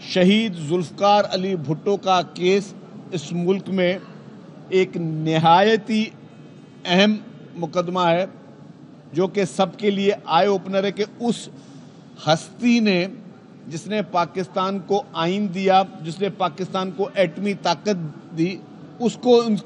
شہید ذوالفقار علی بھٹو کا کیس اس ملک میں ایک نہایت ہی اہم مقدمہ ہے جو کہ سب کے لیے آئے اوپنر ہے کہ اس ہستی نے جس نے پاکستان کو آئین دیا، جس نے پاکستان کو ایٹمی طاقت دی، اس کو ان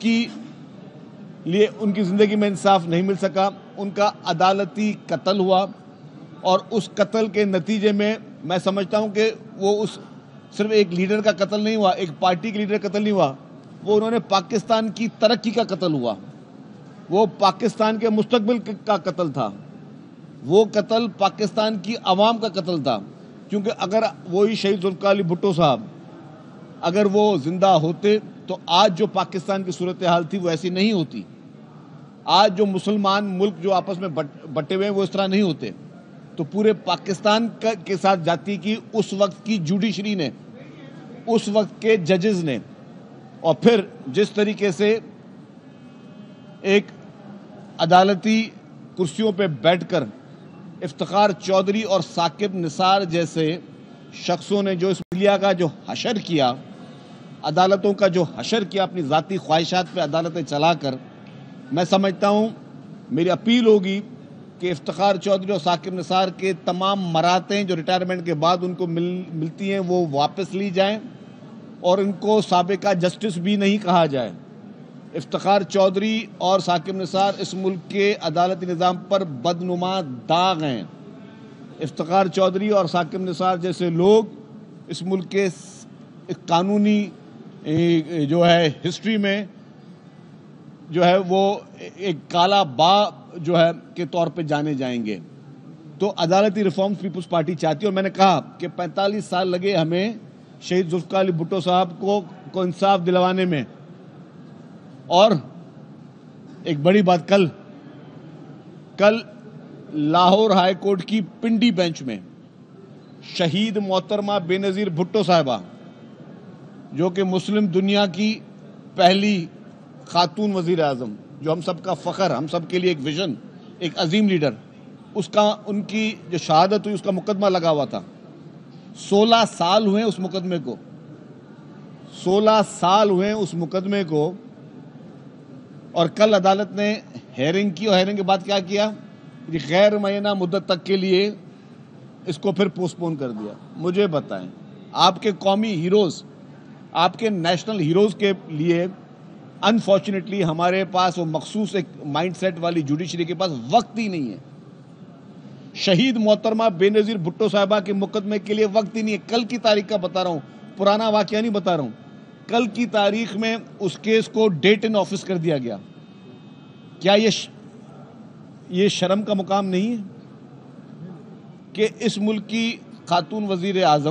کی زندگی میں انصاف نہیں مل سکا، ان کا عدالتی قتل ہوا، اور اس قتل کے نتیجے میں میں سمجھتا ہوں کہ وہ صرف ایک لیڈر کا قتل نہیں ہوا، ایک پارٹی کے لیڈر کا قتل نہیں ہوا، وہ انہوں نے پاکستان کی ترقی کا قتل ہوا، وہ پاکستان کے مستقبل کا قتل تھا، وہ قتل پاکستان کی عوام کا قتل تھا، کیونکہ اگر وہی شہید ذوالفقار علی بھٹو صاحب اگر وہ زندہ ہوتے تو آج جو پاکستان کی صورتحال تھی وہ ایسی نہیں ہوتی، آج جو مسلمان ملک جو آپس میں بٹے ہوئے ہیں وہ اس طرح نہیں ہوتے، تو پورے پاکستان کے ساتھ جاتی کی اس وقت کی جوڈیشری نے، اس وقت کے ججز نے، اور پھر جس طریقے سے ایک عدالتی کرسیوں پہ بیٹھ کر افتخار چودھری اور ثاقب نثار جیسے شخصوں نے جو اس میڈیا کا جو حشر کیا، عدالتوں کا جو حشر کیا اپنی ذاتی خواہشات پہ عدالتیں چلا کر، میں سمجھتا ہوں میری اپیل ہوگی کہ افتخار چودھری اور ثاقب نثار کے تمام مراتیں جو ریٹائرمنٹ کے بعد ان کو ملتی ہیں وہ واپس لی جائیں اور ان کو سابقہ جسٹس بھی نہیں کہا جائے۔ افتخار چودھری اور ثاقب نثار اس ملک کے عدالتی نظام پر بدنما داغ ہیں۔ افتخار چودھری اور ثاقب نثار جیسے لوگ اس ملک کے قانونی جو ہے ہسٹری میں جو ہے وہ ایک کالا باغ جو ہے کے طور پہ جانے جائیں گے۔ تو عدالتی ریفارم پیپلز پارٹی چاہتی ہے، اور میں نے کہا کہ 45 سال لگے ہمیں شہید ذوالفقار علی بھٹو صاحب کو انصاف دلوانے میں، اور ایک بڑی بات، کل لاہور ہائی کورٹ کی پنڈی بینچ میں شہید محترمہ بے نظیر بھٹو صاحبہ جو کہ مسلم دنیا کی پہلی خاتون وزیر اعظم، جو ہم سب کا فخر، ہم سب کے لیے ایک ویژن، ایک عظیم لیڈر، ان کی جو شہادت ہوئی اس کا مقدمہ لگا ہوا تھا۔ 16 سال ہوئے اس مقدمے کو، 16 سال ہوئے اس مقدمے کو، اور کل عدالت نے ہیئرنگ کی، اور ہیئرنگ کے بعد کیا کیا؟ غیر معینہ مدت تک کے لیے اس کو پھر پوسٹ پون کر دیا۔ مجھے بتائیں، آپ کے قومی ہیروز، آپ کے نیشنل ہیروز کے لیے انفارچونیٹلی ہمارے پاس وہ مخصوص ایک مائنڈ سیٹ والی جوڈیشری کے پاس وقت ہی نہیں ہے۔ شہید محترمہ بے نظیر بھٹو صاحبہ کے مقدمے کے لیے وقت ہی نہیں ہے۔ کل کی تاریخ کا بتا رہا ہوں، پرانا واقعہ نہیں بتا رہا ہوں، کل کی تاریخ میں اس کیس کو ڈیٹ ان آفس کر دیا گیا۔ کیا یہ شرم کا مقام نہیں ہے کہ اس ملک کی خاتون وزیر اعظم،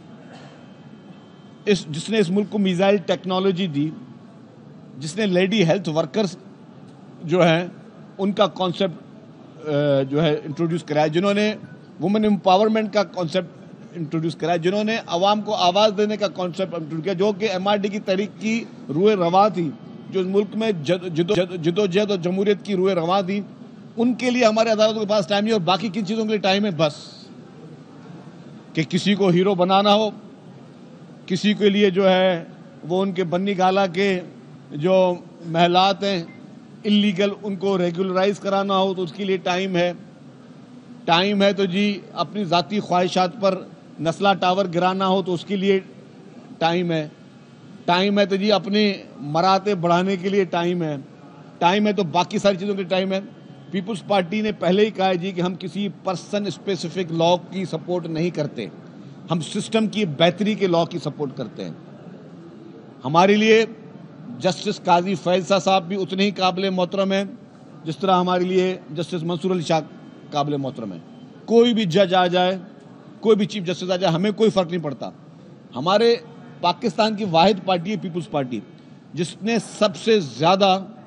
جس نے اس ملک کو میزائل ٹیکنالوجی دی، جس نے لیڈی ہیلتھ ورکرز جو ہیں ان کا کانسیپٹ جو ہے انٹروڈیوس کرایا، جنہوں نے وومن امپاورمنٹ کا کانسیپٹ انٹروڈیوس کرایا، جنہوں نے عوام کو آواز دینے کا کانسیپٹ انٹروڈیوس کیا، جو کہ MRD کی تحریک کی روح رواں تھی، جو اس ملک میں جدوجہد اور جمہوریت کی روح رواں تھی، ان کے لیے ہمارے عدالتوں کے پاس ٹائم نہیں، اور باقی کن چیزوں کے لیے ٹائم ہے؟ بس کہ کسی کو ہیرو بنانا ہو، کسی کے لیے جو ہے وہ ان کے بنی گالا کے جو محلات ہیں اللیگل ان کو ریگولرائز کرانا ہو تو اس کے لیے ٹائم ہے تو جی اپنی ذاتی خواہشات پر نسلہ ٹاور گرانا ہو تو اس کے لیے ٹائم ہے تو جی اپنے مراتب بڑھانے کے لیے ٹائم ہے تو باقی ساری چیزوں کے ٹائم ہے۔ پیپلز پارٹی نے پہلے ہی کہا ہے جی کہ ہم کسی پرسن اسپیسیفک لا کی سپورٹ نہیں کرتے، ہم سسٹم کی بہتری کے لا کی سپورٹ کرتے ہیں۔ ہمارے لیے جسٹس قاضی فیضہ صاحب بھی اتنے ہی قابل محترم ہیں جس طرح ہمارے لیے جسٹس منصور علی شاہ قابل محترم ہیں۔ کوئی بھی جج آ جائے، کوئی بھی چیف جسٹس آ جائے، ہمیں کوئی فرق نہیں پڑتا۔ ہمارے پاکستان کی واحد پارٹی ہے پیپلز پارٹی، جس نے سب سے زیادہ